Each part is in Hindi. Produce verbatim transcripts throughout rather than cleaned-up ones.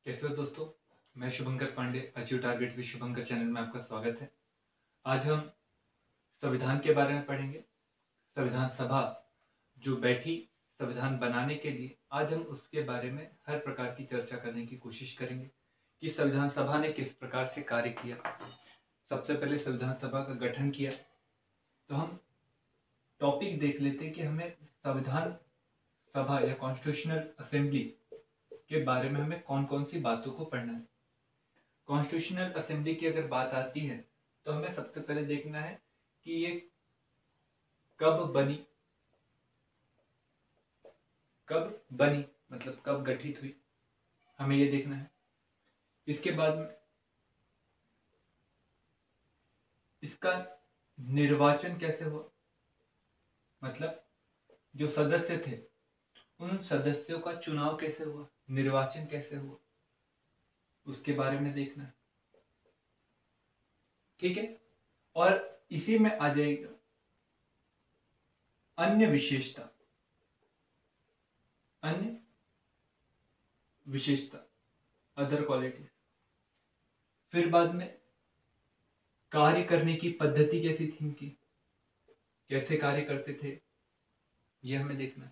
कैसे हो दोस्तों। मैं Shubhankar Pandey, achieve target with Shubhankar channel में आपका स्वागत है। आज हम संविधान के बारे में पढ़ेंगे। संविधान सभा जो बैठी संविधान बनाने के लिए, आज हम उसके बारे में हर प्रकार की चर्चा करने की कोशिश करेंगे कि संविधान सभा ने किस प्रकार से कार्य किया। सबसे पहले संविधान सभा का गठन किया, तो हम टॉपिक देख लेते हैं कि हमें संविधान सभा या कॉन्स्टिट्यूशनल असेंबली के बारे में हमें कौन कौन सी बातों को पढ़ना है। कॉन्स्टिट्यूशनल असेंबली की अगर बात आती है तो हमें सबसे पहले देखना है कि ये कब बनी, कब बनी मतलब कब गठित हुई, हमें ये देखना है। इसके बाद में इसका निर्वाचन कैसे हुआ, मतलब जो सदस्य थे उन सदस्यों का चुनाव कैसे हुआ, निर्वाचन कैसे हुआ, उसके बारे में देखना है। ठीक है। और इसी में आ जाएगा अन्य विशेषता, अन्य विशेषता अदर क्वालिटी। फिर बाद में कार्य करने की पद्धति कैसी थी इनकी, कैसे कार्य करते थे, यह हमें देखना है।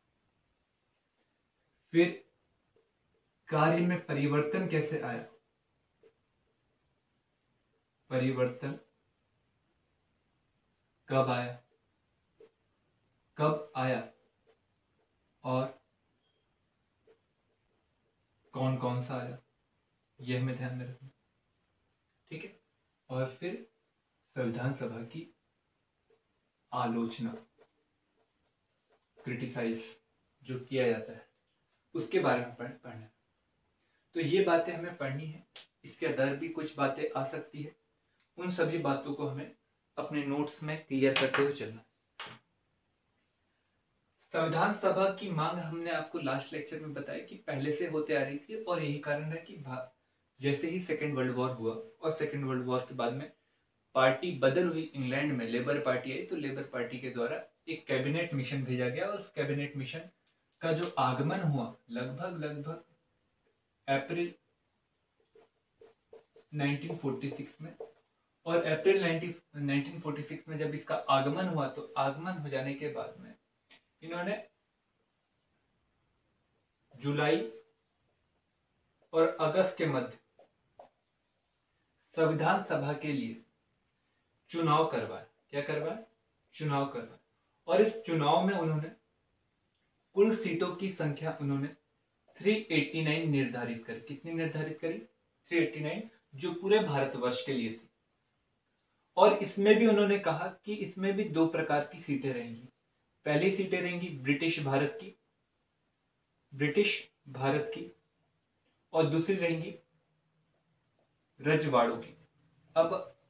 फिर कार्य में परिवर्तन कैसे आया, परिवर्तन कब आया, कब आया और कौन कौन सा आया, यह हमें ध्यान में रखना। ठीक है। और फिर संविधान सभा की आलोचना, क्रिटिसाइज जो किया जाता है, उसके बारे में पढ़ना है। तो ये बातें हमें पढ़नी है। इसके अंदर भी कुछ बातें आ सकती है, उन सभी बातों को हमें अपने नोट्स में क्लियर करते हुए चलना है। संविधान सभा की मांग हमने आपको लास्ट लेक्चर में बताया कि पहले से होते आ रही थी, और यही कारण है कि जैसे ही सेकेंड वर्ल्ड वॉर हुआ और सेकेंड वर्ल्ड वॉर के बाद में पार्टी बदल हुई, इंग्लैंड में लेबर पार्टी आई, तो लेबर पार्टी के द्वारा एक कैबिनेट मिशन भेजा गया, और उस कैबिनेट मिशन का जो आगमन हुआ लगभग लगभग अप्रैल नाइनटीन फोर्टी सिक्स में, और अप्रैल नाइनटीन फोर्टी सिक्स में जब इसका आगमन हुआ, तो आगमन हो जाने के बाद में इन्होंने जुलाई और अगस्त के मध्य संविधान सभा के लिए चुनाव करवाया। क्या करवाया? चुनाव करवाया। और इस चुनाव में उन्होंने कुल सीटों की संख्या उन्होंने तीन सौ नवासी निर्धारित करी। कितनी निर्धारित करी? तीन सौ नवासी, जो पूरे भारतवर्ष के लिए थी। और इसमें भी उन्होंने कहा कि इसमें भी दो प्रकार की सीटें रहेंगी। पहली सीटें रहेंगी ब्रिटिश भारत की, ब्रिटिश भारत की, और दूसरी रहेंगी रजवाड़ों की। अब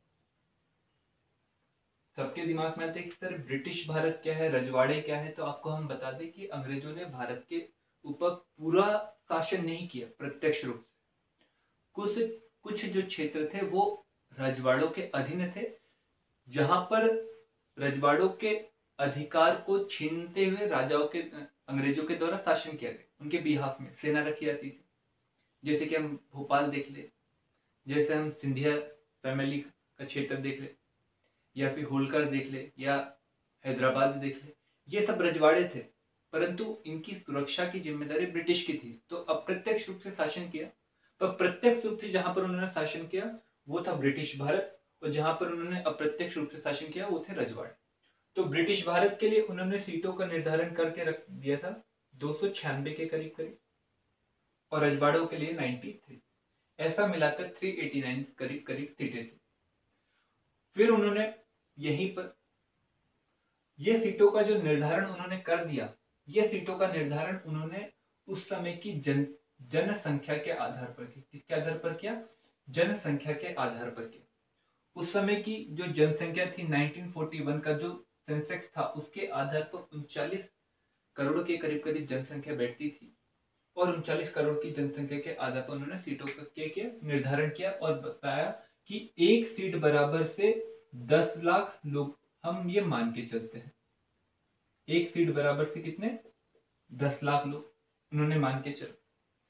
सबके दिमाग में आते हैं कि सर ब्रिटिश भारत क्या है, रजवाड़े क्या है। तो आपको हम बता दें कि अंग्रेजों ने भारत के ऊपर पूरा शासन नहीं किया प्रत्यक्ष रूप से। कुछ कुछ जो क्षेत्र थे वो रजवाड़ों के अधीन थे, जहां पर रजवाड़ों के अधिकार को छीनते हुए राजाओं के अंग्रेजों के द्वारा शासन किया गया। उनके बिहाफ में सेना रखी जाती थी। जैसे कि हम भोपाल देख ले, जैसे हम सिंधिया फैमिली का क्षेत्र देख ले, या फिर होलकर देख ले, या हैदराबाद देख ले, ये सब रजवाड़े थे, परंतु इनकी सुरक्षा की जिम्मेदारी ब्रिटिश की थी। तो अप्रत्यक्ष रूप से शासन किया, पर प्रत्यक्ष रूप से जहां पर उन्होंने शासन किया वो था ब्रिटिश भारत, और जहां पर उन्होंने अप्रत्यक्ष रूप से शासन किया वो थे रजवाड़े। तो ब्रिटिश भारत के लिए उन्होंने सीटों का निर्धारण करके रख दिया था दो सौ छियानवे के करीब करीब, और रजवाड़ों के लिए तिरानवे। ऐसा मिलाकर तीन सौ नवासी करीब करीब सीटें थी। फिर उन्होंने यहीं पर ये सीटों का जो निर्धारण उन्होंने कर दिया, ये सीटों का निर्धारण उन्होंने उस समय की जन जनसंख्या के आधार पर किया। किसके आधार पर किया? जनसंख्या के आधार पर किया। उस समय की जो जनसंख्या थी, नाइनटीन फोर्टी वन का जो सेंसेक्स था, उसके आधार पर उनचालीस करोड़ के करीब करीब जनसंख्या बैठती थी, और उनचालीस करोड़ की जनसंख्या के आधार पर उन्होंने सीटों का के, के निर्धारण किया, और बताया कि एक सीट बराबर से दस लाख लोग, हम ये मान के चलते हैं एक सीट बराबर से कितने? दस लाख लोग उन्होंने मान के चल।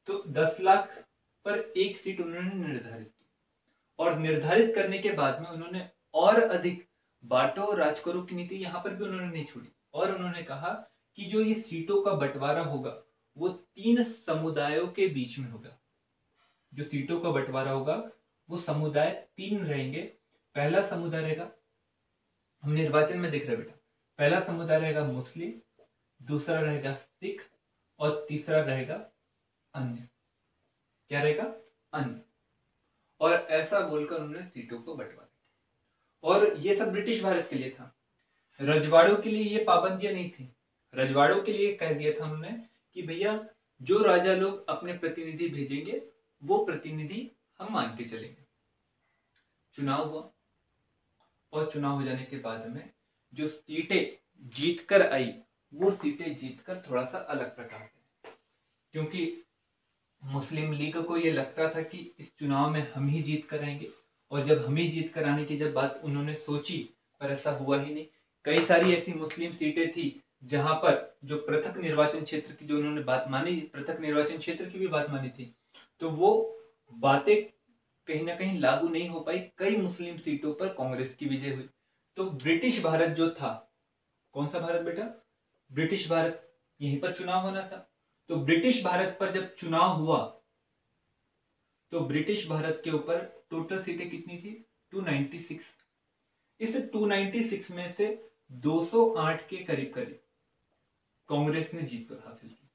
तो दस लाख पर एक सीट उन्होंने निर्धारित की, और निर्धारित करने के बाद में उन्होंने और अधिक बांटो और राज करो की नीति यहाँ पर भी उन्होंने नहीं छोड़ी, और उन्होंने कहा कि जो ये सीटों का बंटवारा होगा वो तीन समुदायों के बीच में होगा। जो सीटों का बंटवारा होगा वो समुदाय तीन रहेंगे। पहला समुदाय रहेगा, हम निर्वाचन में देख रहे बेटा, पहला समुदाय रहेगा मुस्लिम, दूसरा रहेगा सिख, और तीसरा रहेगा अन्य। क्या रहेगा? अन्य। और ऐसा बोलकर उन्होंने सीटों को बंटवारा, और ये सब ब्रिटिश भारत के लिए था। रजवाड़ों के लिए ये पाबंदियां नहीं थी। रजवाड़ों के लिए कह दिया था उन्होंने कि भैया जो राजा लोग अपने प्रतिनिधि भेजेंगे वो प्रतिनिधि हम मान के चलेंगे। चुनाव हुआ, और चुनाव हो जाने के बाद में जो सीटें जीत कर आई वो सीटें जीतकर थोड़ा सा अलग प्रकार से, क्योंकि मुस्लिम लीग को ये लगता था कि इस चुनाव में हम ही जीत कर आएंगे, और जब हम ही जीत कर आने की जब बात उन्होंने सोची, पर ऐसा हुआ ही नहीं। कई सारी ऐसी मुस्लिम सीटें थी जहां पर जो पृथक निर्वाचन क्षेत्र की जो उन्होंने बात मानी, पृथक निर्वाचन क्षेत्र की भी बात मानी थी, तो वो बातें कहीं ना कहीं लागू नहीं हो पाई। कई मुस्लिम सीटों पर कांग्रेस की विजय हुई। तो ब्रिटिश भारत जो था, कौन सा भारत बेटा? ब्रिटिश भारत, यहीं पर चुनाव होना था। तो ब्रिटिश भारत पर जब चुनाव हुआ तो ब्रिटिश भारत के ऊपर टोटल सीटें कितनी थी? दो सौ छियानवे। इस दो सौ छियानवे में से दो सौ आठ के करीब करीब कांग्रेस ने जीत पर हासिल की।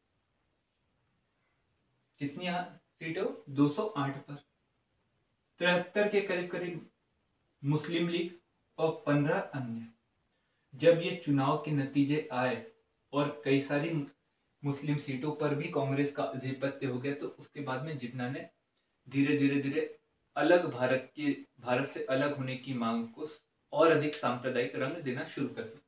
कितनी सीटें? दो सौ आठ पर। तिहत्तर के करीब करीब मुस्लिम लीग और पंद्रह अन्य। जब ये चुनाव के नतीजे आए और कई सारी मुस्लिम सीटों पर भी कांग्रेस का आधिपत्य हो गया, तो उसके बाद में जिन्ना ने धीरे धीरे धीरे अलग भारत के भारत से अलग होने की मांग को और अधिक सांप्रदायिक रंग देना शुरू कर दिया।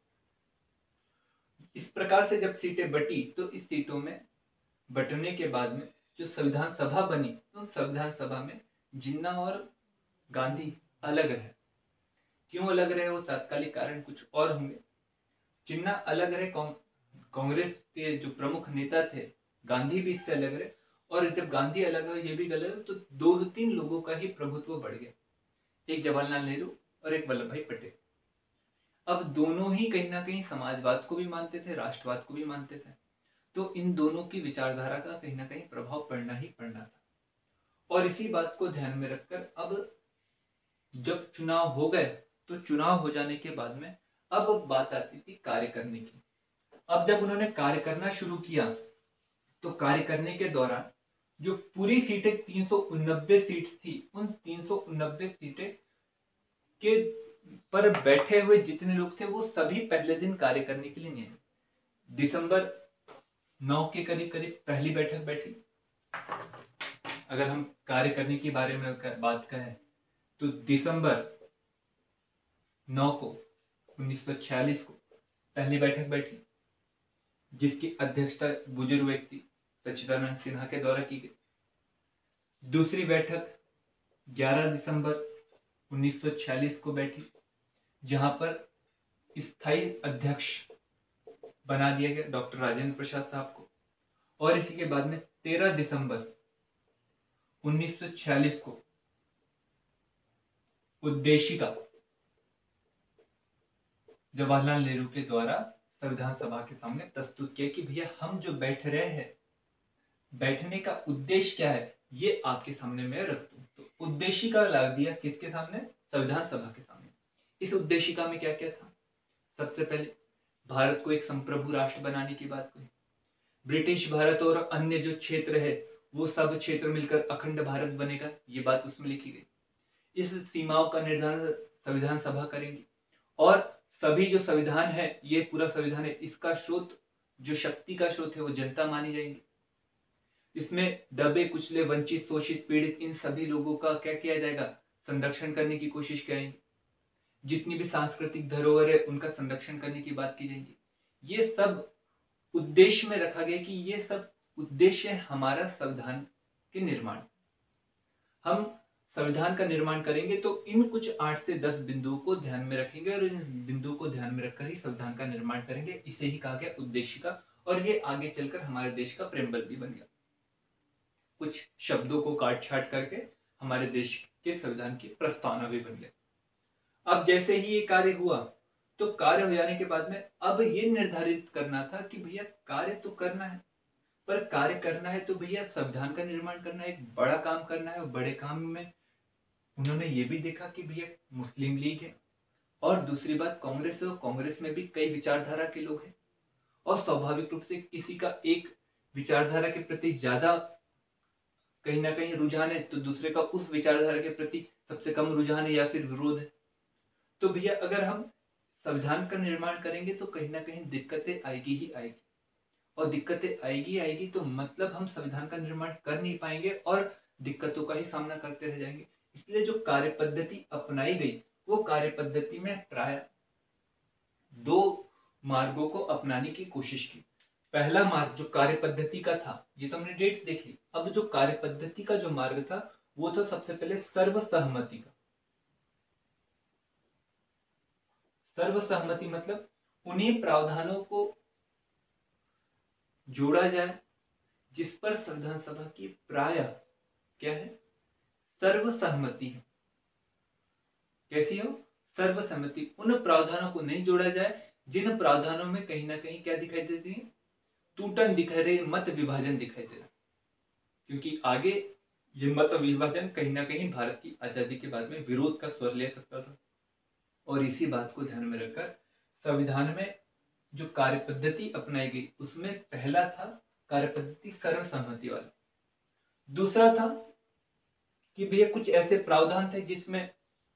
इस प्रकार से जब सीटें बटी, तो इस सीटों में बटने के बाद में जो संविधान सभा बनी, उन संविधान सभा में जिन्ना और गांधी अलग रहे। क्यों अलग रहे? वो तात्कालिक कारण कुछ और होंगे। जिन्ना अलग रहे, कांग्रेस के जो प्रमुख नेता थे गांधी भी इससे अलग रहे, और जब गांधी अलग है ये भी गलत है, तो दो तीन लोगों का ही प्रभुत्व बढ़ गया, एक जवाहरलाल नेहरू और एक वल्लभ भाई पटेल। अब दोनों ही कहीं ना कहीं समाजवाद को भी मानते थे, राष्ट्रवाद को भी मानते थे, तो इन दोनों की विचारधारा का कहीं ना कहीं प्रभाव पड़ना ही पड़ना था। और इसी बात को ध्यान में रखकर अब जब चुनाव हो गए, तो चुनाव हो जाने के बाद में अब बात आती थी कार्य करने की। अब जब उन्होंने कार्य करना शुरू किया, तो कार्य करने के दौरान जो पूरी सीटें तीन सौ उननब्बे सीट थी, उन तीन सौ उननब्बे सीटें के पर बैठे हुए जितने लोग थे वो सभी पहले दिन कार्य करने के लिए नहीं आए। दिसंबर नौ के करीब करीब पहली बैठक बैठी। अगर हम कार्य करने के बारे में बात करें तो दिसंबर नौ को उन्नीस सौ छियालीस को पहली बैठक बैठी, जिसकी अध्यक्षता बुजुर्ग व्यक्ति सच्चिदानंद सिन्हा के द्वारा की गई। दूसरी बैठक ग्यारह दिसंबर उन्नीस सौ छियालीस को बैठी, जहां पर स्थायी अध्यक्ष बना दिया गया डॉक्टर राजेंद्र प्रसाद साहब को। और इसी के बाद में तेरह दिसंबर उन्नीस सौ छियालीस को उद्देशिका जवाहरलाल नेहरू के द्वारा संविधान सभा के सामने प्रस्तुत किया कि भैया हम जो बैठ रहे हैं, बैठने का उद्देश्य क्या है ये आपके सामने मैं रख दूं। तो उद्देशिका ला दिया किसके सामने? संविधान सभा के सामने। इस उद्देशिका में क्या क्या था? सबसे पहले भारत को एक संप्रभु राष्ट्र बनाने की बात हुई। ब्रिटिश भारत और अन्य जो क्षेत्र है वो सब क्षेत्र मिलकर अखंड भारत बनेगा, ये बात उसमें लिखी गई। इस सीमाओं का निर्धारण संविधान सभा करेंगी, और सभी जो संविधान है, ये पूरा संविधान है, इसका स्रोत जो शक्ति का स्रोत है वो जनता मानी जाएंगी। इसमें दबे कुचले वंचित शोषित पीड़ित इन सभी लोगों का क्या किया जाएगा? संरक्षण करने की कोशिश करेंगे। जितनी भी सांस्कृतिक धरोहर है उनका संरक्षण करने की बात की जाएगी। ये सब उद्देश्य में रखा गया कि ये सब उद्देश्य है हमारा संविधान के निर्माण। हम संविधान का निर्माण करेंगे तो इन कुछ आठ से दस बिंदुओं को ध्यान में रखेंगे, और इन बिंदुओं को ध्यान में रखकर ही संविधान का निर्माण करेंगे। इसे ही कहा गया उद्देशिका, और ये आगे चलकर हमारे देश का प्रेम्बल भी बन गया। कुछ शब्दों को काट छाट करके हमारे देश के संविधान की प्रस्तावना भी बन गई। अब जैसे ही ये कार्य हुआ तो कार्य हो जाने के बाद में अब ये निर्धारित करना था कि भैया कार्य तो करना है, पर कार्य करना है तो भैया संविधान का निर्माण करना है, एक बड़ा काम करना है। और बड़े काम में उन्होंने ये भी देखा कि भैया मुस्लिम लीग है और दूसरी बात कांग्रेस है, और कांग्रेस में भी कई विचारधारा के लोग हैं और स्वाभाविक रूप से किसी का एक विचारधारा के प्रति ज्यादा कहीं ना कहीं रुझान है तो दूसरे का उस विचारधारा के प्रति सबसे कम रुझान है या फिर विरोध है। तो भैया अगर हम संविधान का निर्माण करेंगे तो कहीं ना कहीं दिक्कतें आएगी ही आएगी, और दिक्कतें आएगी आएगी तो मतलब हम संविधान का निर्माण कर नहीं पाएंगे और दिक्कतों का ही सामना करते रह जाएंगे। इसलिए जो कार्य पद्धति अपनाई गई वो कार्य पद्धति में प्राय दो मार्गों को अपनाने की कोशिश की। पहला मार्ग जो कार्य पद्धति का था, ये तो हमने डेट देख ली। अब जो कार्य पद्धति का जो मार्ग था वो था सबसे पहले सर्वसहमति का। सर्वसहमति मतलब उन्हीं प्रावधानों को जोड़ा जाए जिस पर संविधान सभा की प्राय क्या है, सर्वसहमति है। कैसी हो? सर्वसहमति। उन प्रावधानों को नहीं जोड़ा जाए जिन प्रावधानों में कहीं ना कहीं क्या दिखाई देती है, टूटन दिखाई रही, मत विभाजन दिखाई दे रहा। क्योंकि आगे ये मत विभाजन कहीं ना कहीं भारत की आजादी के बाद में विरोध का स्वर ले सकता था, और इसी बात को ध्यान में रखकर संविधान में जो कार्य पद्धति अपनाई गई उसमें पहला था कार्य पद्धति सर्वसम्मति वाला। दूसरा था कि भैया कुछ ऐसे प्रावधान थे जिसमें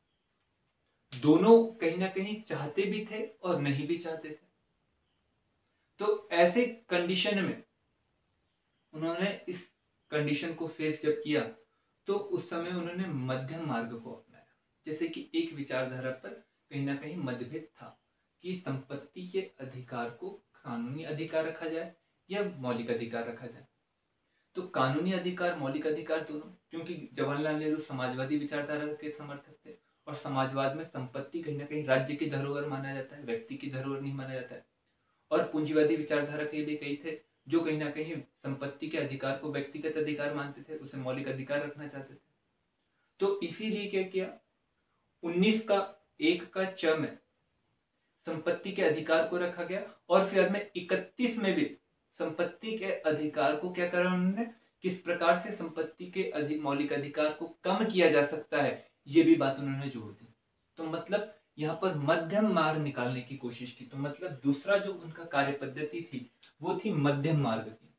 दोनों कहीं ना कहीं चाहते भी थे और नहीं भी चाहते थे। तो ऐसे कंडीशन में उन्होंने इस कंडीशन को फेस जब किया तो उस समय उन्होंने मध्यम मार्ग को अपनाया। जैसे कि एक विचारधारा पर कहीं ना कहीं मतभेद था कि संपत्ति के अधिकार को कानूनी अधिकार रखा जाए या मौलिक अधिकार रखा जाए। तो कानूनी अधिकार मौलिक अधिकार दोनों, क्योंकि जवाहरलाल नेहरू समाजवादी विचारधारा के समर्थक थे और समाजवाद में संपत्ति कहीं ना कहीं राज्य की धरोहर माना जाता है, व्यक्ति की धरोहर नहीं माना जाता है। और पूंजीवादी विचारधारा के लिए कई थे जो कहीं ना कहीं संपत्ति के अधिकार को व्यक्तिगत अधिकार मानते थे, उसे मौलिक अधिकार रखना चाहते थे। तो इसीलिए क्या किया, उन्नीस का एक का च में संपत्ति के अधिकार को रखा गया और फिर में इकतीस में भी संपत्ति के अधिकार को क्या करा उन्होंने, किस प्रकार से संपत्ति के अधिक मौलिक अधिकार को कम किया जा सकता है ये भी बात उन्होंने जोड़ दी। तो मतलब यहाँ पर मध्यम मार्ग निकालने की कोशिश की। तो मतलब दूसरा जो उनका कार्य पद्धति थी वो थी मध्यम मार्ग की,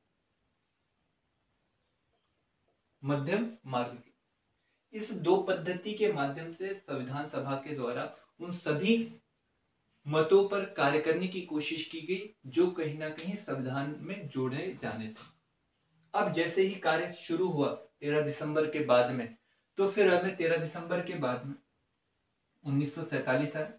मध्यम मार्ग की। इस दो पद्धति के माध्यम से संविधान सभा के द्वारा उन सभी मतों पर कार्य करने की कोशिश की गई जो कहीं ना कहीं संविधान में जोड़े जाने थे। अब जैसे ही कार्य शुरू हुआ तेरह दिसंबर के बाद में, तो फिर हमें तेरह दिसंबर के बाद में उन्नीस सौ सैतालीस आया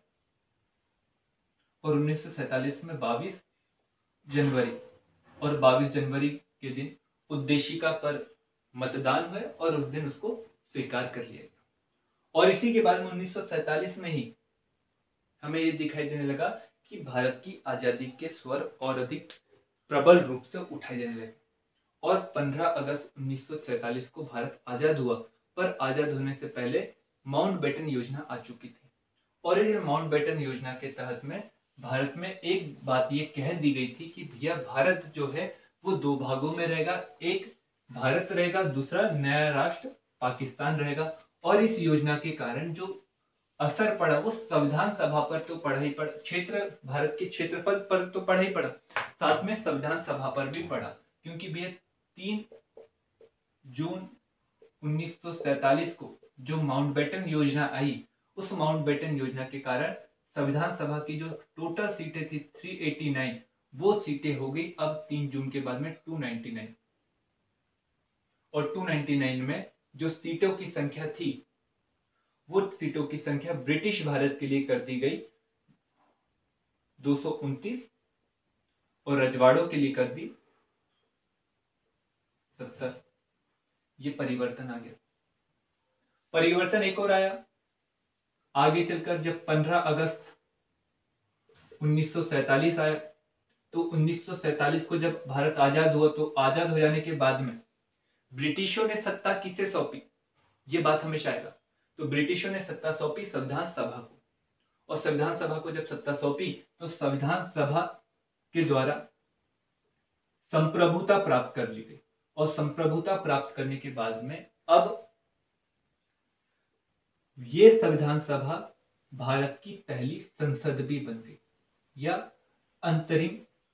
और उन्नीस सौ सैतालीस में बाईस जनवरी और बाईस जनवरी के दिन उद्देशिका पर मतदान हुए और उस दिन उसको स्वीकार कर लिया गया। और इसी के बाद में उन्नीस सौ सैतालीस में ही हमें ये दिखाई देने लगा कि भारत की आजादी के स्वर और अधिक प्रबल रूप से उठाए जाने लगे और पंद्रह अगस्त उन्नीस सौ सैतालीस को भारत आजाद हुआ। पर आजाद होने से पहले माउंटबेटन योजना आ चुकी थी और ये माउंटबेटन योजना के तहत में भारत में एक बात ये कह दी गई थी कि भैया भारत जो है वो दो भागों में रहेगा, एक भारत रहेगा, दूसरा नया राष्ट्र पाकिस्तान रहेगा। और इस योजना के कारण जो असर पड़ा वो संविधान सभा पर तो पड़ा ही पड़ा, क्षेत्र भारत के क्षेत्रफल पर तो पड़ा ही पड़ा, साथ में संविधान सभा पर भी पड़ा। क्योंकि भैया तीन जून उन्नीस सौ सैतालीस को जो माउंटबेटन योजना आई, उस माउंटबेटन योजना के कारण संविधान सभा की जो टोटल सीटें थी तीन सौ नवासी, वो सीटें हो गई अब तीन जून के बाद में दो सौ निन्यानवे। और दो सौ निन्यानवे में जो सीटों की संख्या थी वो सीटों की संख्या ब्रिटिश भारत के लिए कर दी गई दो सौ उनतीस और रजवाड़ों के लिए कर दी सत्तर। ये परिवर्तन आ गया। परिवर्तन एक और आया आगे चलकर जब पंद्रह अगस्त उन्नीस सौ सैतालीस आया, तो उन्नीस सौ सैतालीस को जब भारत आजाद हुआ तो आजाद हो जाने के बाद में ब्रिटिशों ने सत्ता किसे सौंपी, ये बात हमेशा आएगा। तो ब्रिटिशों ने सत्ता सौंपी संविधान सभा को, और संविधान सभा को जब सत्ता सौंपी तो संविधान सभा के द्वारा संप्रभुता प्राप्त कर ली गई, और संप्रभुता प्राप्त करने के बाद में अब ये संविधान सभा भारत की पहली संसद भी बन गई, या अंतरिम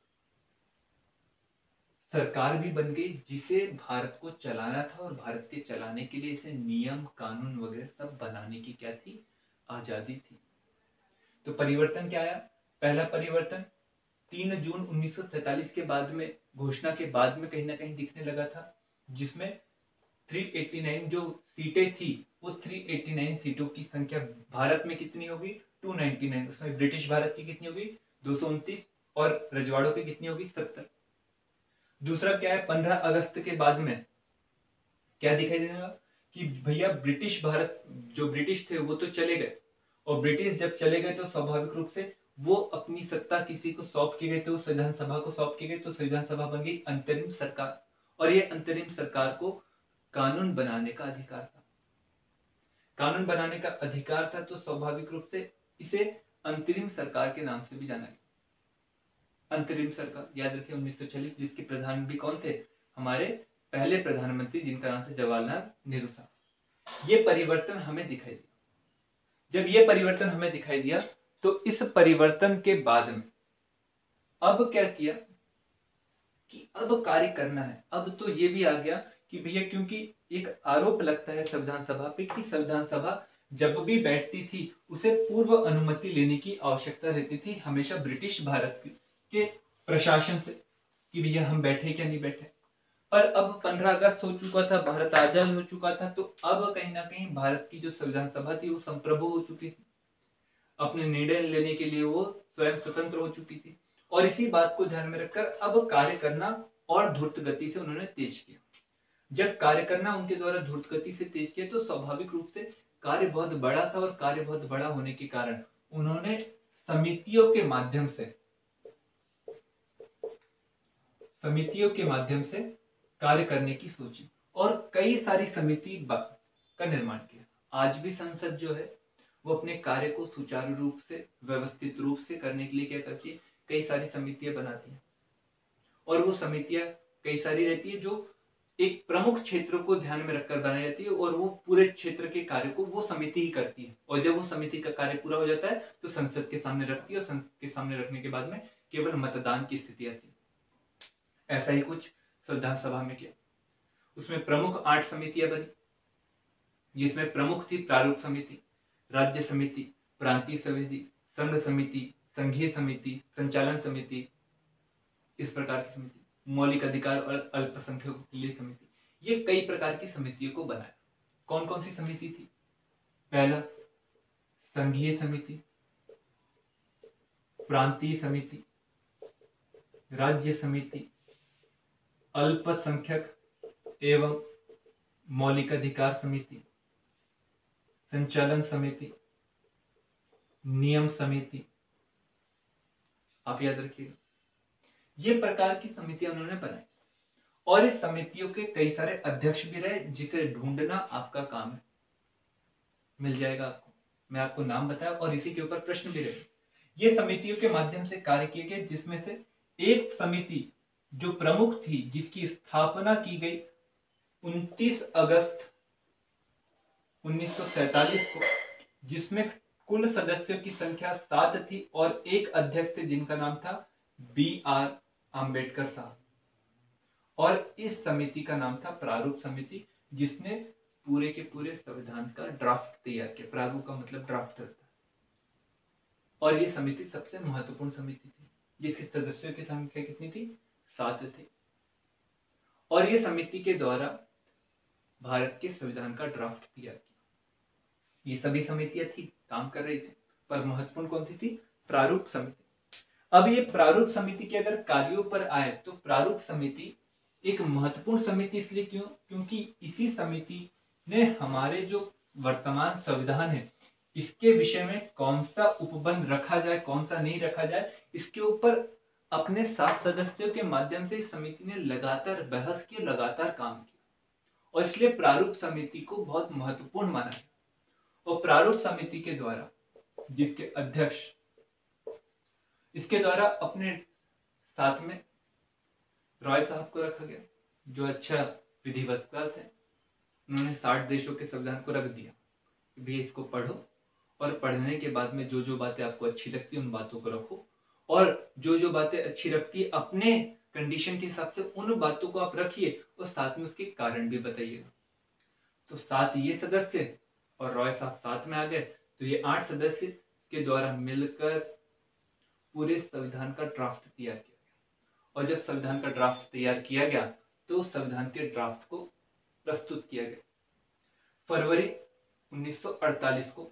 सरकार भी बन गई, जिसे भारत को चलाना था, और भारत के चलाने के लिए इसे नियम कानून वगैरह सब बनाने की क्या थी, आजादी थी। तो परिवर्तन क्या आया, पहला परिवर्तन तीन जून उन्नीस सौ सैंतालीस के बाद में, घोषणा के बाद में कहीं ना कहीं दिखने लगा था, जिसमें तीन सौ नवासी जो सीटें थी वो तीन सौ नवासी सीटों की संख्या भारत में कितनी होगी, दो सौ निन्यानवे, उसमें ब्रिटिश भारत की कितनी होगी, दो सौ उनतीस, और रजवाड़ों की कितनी होगी, सत्तर। दूसरा क्या है, पंद्रह अगस्त के बाद में क्या दिखाई देगा कि भैया ब्रिटिश भारत, जो ब्रिटिश थे वो तो चले गए, और ब्रिटिश जब चले गए तो स्वाभाविक रूप से वो अपनी सत्ता किसी को सौंप के गए, तो संविधान सभा को सौंप के गए, तो संविधान सभा बन गई अंतरिम सरकार, और ये अंतरिम सरकार को कानून बनाने का अधिकार था। कानून बनाने का अधिकार था तो स्वाभाविक रूप से इसे अंतरिम सरकार के नाम से भी जाना गया। अंतरिम सरकार याद रखिए उन्नीस सौ चालीस, जिसके प्रधान भी कौन थे, हमारे पहले प्रधानमंत्री, जिनका नाम था जवाहरलाल नेहरू साहब। ये परिवर्तन हमें दिखाई दिया। जब ये परिवर्तन हमें दिखाई दिया तो इस परिवर्तन के बाद में अब क्या किया कि अब कार्य करना है। अब तो ये भी आ गया कि भैया, क्योंकि एक आरोप लगता है संविधान सभा पे कि संविधान सभा जब भी बैठती थी उसे पूर्व अनुमति लेने की आवश्यकता रहती थी हमेशा ब्रिटिश भारत के प्रशासन से, कि भैया हम बैठे क्या नहीं बैठे। पर अब पंद्रह अगस्त हो चुका था, भारत आजाद हो चुका था, तो अब कहीं ना कहीं भारत की जो संविधान सभा थी वो संप्रभु हो चुकी थी, अपने निर्णय लेने के लिए वो स्वयं स्वतंत्र हो चुकी थी। और इसी बात को ध्यान में रखकर अब कार्य करना और धूर्त गति से उन्होंने तेज किया। जब कार्य करना उनके द्वारा धूर्त गति से तेज किया तो स्वाभाविक रूप से कार्य बहुत बड़ा था, और कार्य बहुत बड़ा होने के कारण उन्होंने समितियों के माध्यम से समितियों के माध्यम से कार्य करने की सोची, और कई सारी समिति का निर्माण किया। आज भी संसद जो है वो अपने कार्य को सुचारू रूप से, व्यवस्थित रूप से करने के लिए क्या करती है, कई सारी समितियां बनाती है, और वो समितियां कई सारी रहती है जो एक प्रमुख क्षेत्र को ध्यान में रखकर बनाई जाती है, और वो पूरे क्षेत्र के कार्य को वो समिति ही करती है, और जब वो समिति का कार्य पूरा हो जाता है तो संसद के सामने रखती है, और संसद के सामने रखने के बाद में केवल मतदान की स्थिति आती है। ऐसा ही कुछ संविधान सभा में किया। उसमें प्रमुख आठ समितियां बनी, जिसमें प्रमुख थी प्रारूप समिति, राज्य समिति, प्रांतीय समिति, संघ समिति, संघीय समिति, संचालन समिति, इस प्रकार की समिति, मौलिक अधिकार और अल्पसंख्यकों के लिए समिति। ये कई प्रकार की समितियों को बनाया। कौन कौन सी समिति थी, पहला संघीय समिति, प्रांतीय समिति, राज्य समिति, अल्पसंख्यक एवं मौलिक अधिकार समिति, संचालन समिति, नियम समिति। आप याद रखिएगा, ये प्रकार की समितियां उन्होंने बनाई, और इस समितियों के कई सारे अध्यक्ष भी रहे, जिसे ढूंढना आपका काम है, मिल जाएगा आपको, मैं आपको नाम बताया, और इसी के ऊपर प्रश्न भी रहे। ये समितियों के माध्यम से कार्य किए गए, जिसमें से एक समिति जो प्रमुख थी, जिसकी स्थापना की गई उनतीस अगस्त उन्नीस सौ सैंतालीस को, जिसमें कुल सदस्यों की संख्या सात थी, और एक अध्यक्ष थे जिनका नाम था बी आर आम्बेडकर साहब, और इस समिति का नाम था प्रारूप समिति, जिसने पूरे के पूरे संविधान का ड्राफ्ट तैयार किया। प्रारूप का मतलब ड्राफ्ट होता है, और ये समिति सबसे महत्वपूर्ण समिति थी, जिसके सदस्यों की संख्या कितनी थी, सात थे, और ये समिति के द्वारा भारत के संविधान का ड्राफ्ट तैयार किया। ये सभी समितियां थी, काम कर रही थी, पर महत्वपूर्ण कौन सी थी, प्रारूप समिति। अब ये प्रारूप समिति के अगर कार्यों पर आए तो प्रारूप समिति एक महत्वपूर्ण समिति इसलिए क्यों, क्योंकि इसी समिति ने हमारे जो वर्तमान संविधान है इसके विषय में कौन सा उपबंध रखा जाए, कौन सा नहीं रखा जाए, इसके ऊपर अपने सात सदस्यों के माध्यम से इस समिति ने लगातार बहस की, लगातार काम किया, और इसलिए प्रारूप समिति को बहुत महत्वपूर्ण माना गया। और प्रारूप समिति के द्वारा जिसके अध्यक्ष इसके द्वारा अपने साथ में रॉय साहब को रखा गया, जो अच्छा विधिवक्ता थे। उन्होंने साठ देशों के संविधान को रख दिया कि भी इसको पढ़ो और पढ़ने के बाद में जो जो बातें आपको अच्छी लगती है उन बातों को रखो, और जो जो बातें अच्छी लगती है अपने कंडीशन के हिसाब से उन बातों को आप रखिए और साथ में उसके कारण भी बताइएगा। तो सात ये सदस्य और रॉय साहब साथ में आ गए, तो ये आठ सदस्य के द्वारा मिलकर पूरे संविधान का ड्राफ्ट तैयार किया गया। और जब संविधान का ड्राफ्ट तैयार किया गया तो संविधान के ड्राफ्ट को प्रस्तुत किया गया। फरवरी उन्नीस सौ अड़तालीस को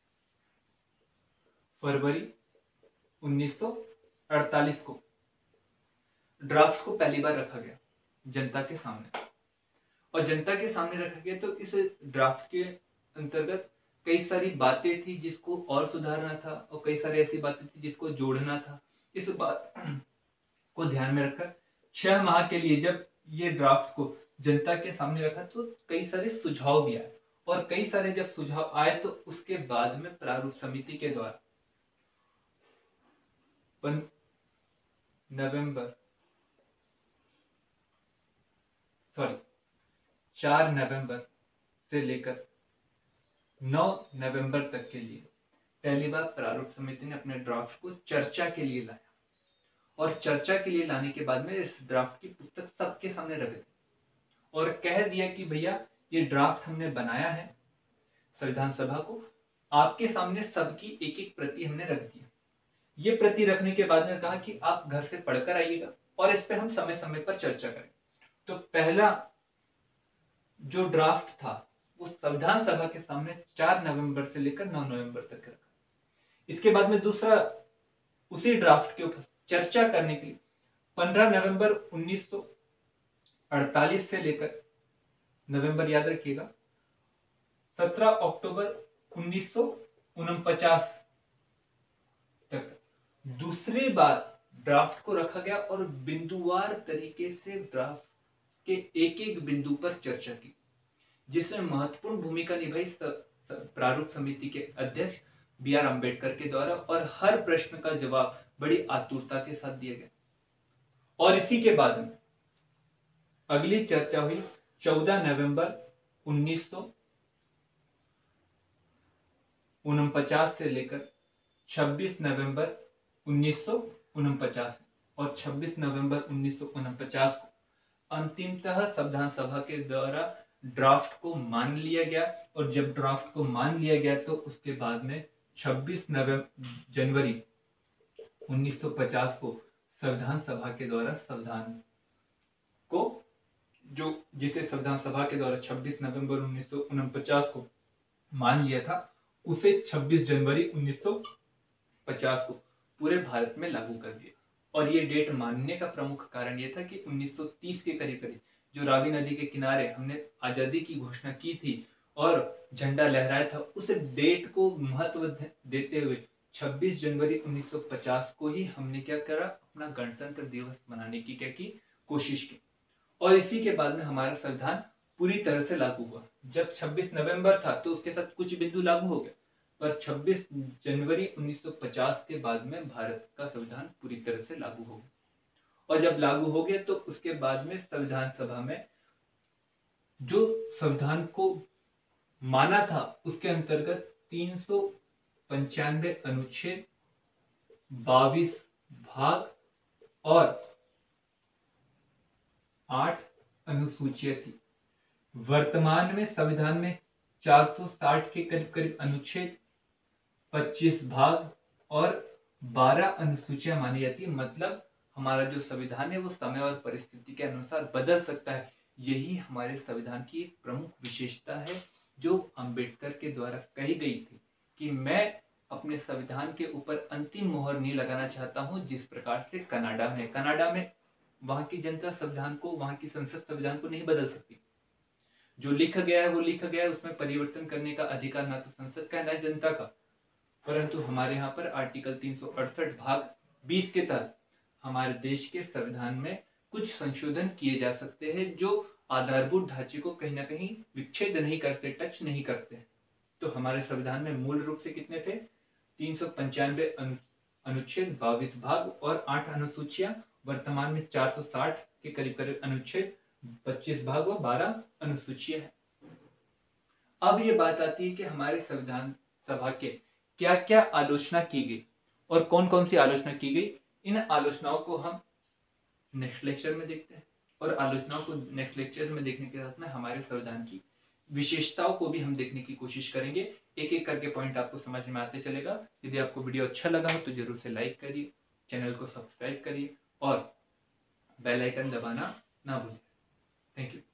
फरवरी उन्नीस सौ अड़तालीस को ड्राफ्ट को पहली बार रखा गया जनता के सामने। और जनता के सामने रखा गया तो इस ड्राफ्ट के अंतर्गत कई सारी बातें थी जिसको और सुधारना था, और कई सारी ऐसी बातें थी जिसको जोड़ना था। इस बात को ध्यान में रखकर छह माह के लिए जब ये ड्राफ्ट को जनता के सामने रखा तो कई सारे सुझाव भी आए, और कई सारे जब सुझाव आए तो उसके बाद में प्रारूप समिति के द्वारा नवंबर सॉरी चार नवंबर से लेकर नौ नवंबर तक के लिए पहली बार प्रारूप समिति ने अपने ड्राफ्ट को चर्चा के लिए लाया। और चर्चा के लिए लाने के बाद में इस ड्राफ्ट की पुस्तक सबके सामने रख दी और कह दिया कि भैया ये ड्राफ्ट हमने बनाया है संविधान सभा को, आपके सामने सबकी एक एक प्रति हमने रख दी। ये प्रति रखने के बाद में कहा कि आप घर से पढ़कर आइएगा और इस पे हम समय समय पर चर्चा करें। तो पहला जो ड्राफ्ट था वो संविधान सभा के सामने चार नवंबर से लेकर नौ नवंबर तक रखा। इसके बाद में दूसरा उसी ड्राफ्ट के ऊपर चर्चा करने के लिए पंद्रह नवंबर उन्नीस सौ अड़तालीस से लेकर नवंबर याद रखिएगा सत्रह अक्टूबर उन्नीस सौ उनपचास तक दूसरी बार ड्राफ्ट को रखा गया और बिंदुवार तरीके से ड्राफ्ट के एक एक बिंदु पर चर्चा की, जिसमें महत्वपूर्ण भूमिका निभाई प्रारूप समिति के अध्यक्ष बी आर अम्बेडकर के द्वारा, और हर प्रश्न का जवाब बड़ी आतुरता के साथ दिया गया। और इसी के बाद में अगली चर्चा हुई चौदह नवंबर उन्नीस सौ उनपचास से लेकर छब्बीस नवंबर उन्नीस सौ उनपचास और छब्बीस नवंबर उन्नीस सौ उनपचास को अंतिमतः संविधान सभा के द्वारा ड्राफ्ट को मान लिया गया। और जब ड्राफ्ट को मान लिया गया तो उसके बाद में छब्बीस जनवरी उन्नीस सौ पचास को संविधान सभा के द्वारा संविधान को जो जिसे संविधान सभा के द्वारा छब्बीस नवंबर उन्नीस सौ उनपचास को मान लिया था उसे छब्बीस जनवरी उन्नीस सौ पचास को पूरे भारत में लागू कर दिया। और ये डेट मानने का प्रमुख कारण ये था कि उन्नीस सौ तीस के करीब करीब जो रावी नदी के किनारे हमने आजादी की घोषणा की थी और झंडा लहराया था, उस डेट को महत्व देते हुए छब्बीस जनवरी उन्नीस सौ पचास को ही हमने क्या करा, अपना गणतंत्र दिवस मनाने की क्या की कोशिश की। और इसी के बाद में हमारा संविधान पूरी तरह से लागू हुआ। जब छब्बीस नवंबर था तो उसके साथ कुछ बिंदु लागू हो गए, पर छब्बीस जनवरी उन्नीस सौ पचास के बाद में भारत का संविधान पूरी तरह से लागू हो गया। और जब लागू हो गया तो उसके बाद में संविधान सभा में जो संविधान को माना था उसके अंतर्गत तीन सौ पंचानवे अनुच्छेद, बाईस भाग और आठ अनुसूचियां थी। वर्तमान में संविधान में चार सौ साठ के करीब करीब अनुच्छेद, पच्चीस भाग और बारह अनुसूचियां मानी जाती है। मतलब हमारा जो संविधान है वो समय और परिस्थिति के अनुसार बदल सकता है। यही हमारे संविधान की एक प्रमुख विशेषता है जो अंबेडकर के द्वारा कही गई थी कि मैं अपने संविधान के ऊपर अंतिम मोहर नहीं लगाना चाहता हूं जिस प्रकार से कनाडा में कनाडा में वहां की जनता संविधान को, वहां की संसद संविधान को नहीं बदल सकती। जो लिखा गया है वो लिखा गया है, उसमें परिवर्तन करने का अधिकार ना तो संसद का ना जनता का। परंतु हमारे यहाँ पर आर्टिकल तीन सौ अड़सठ भाग बीस के तहत हमारे देश के संविधान में कुछ संशोधन किए जा सकते हैं जो आधारभूत ढांचे को कहीं ना कहीं विच्छेद नहीं करते, टच नहीं करते। तो हमारे संविधान में मूल रूप से कितने थे? तीन सौ पंचानवे अनुच्छेद, बाईस भाग और आठ अनुसूचियां। वर्तमान में चार सौ साठ के करीब करीब अनुच्छेद, पच्चीस भाग और बारह अनुसूचियां हैं। अब ये बात आती है कि हमारे संविधान सभा के क्या क्या आलोचना की गई और कौन कौन सी आलोचना की गई। इन आलोचनाओं को हम नेक्स्ट लेक्चर में देखते हैं, और आलोचनाओं को नेक्स्ट लेक्चर में देखने के साथ में हमारे संविधान की विशेषताओं को भी हम देखने की कोशिश करेंगे। एक एक करके पॉइंट आपको समझ में आते चलेगा। यदि आपको वीडियो अच्छा लगा हो तो जरूर से लाइक करिए, चैनल को सब्सक्राइब करिए और बेल आइकन दबाना ना भूलिए। Thank you.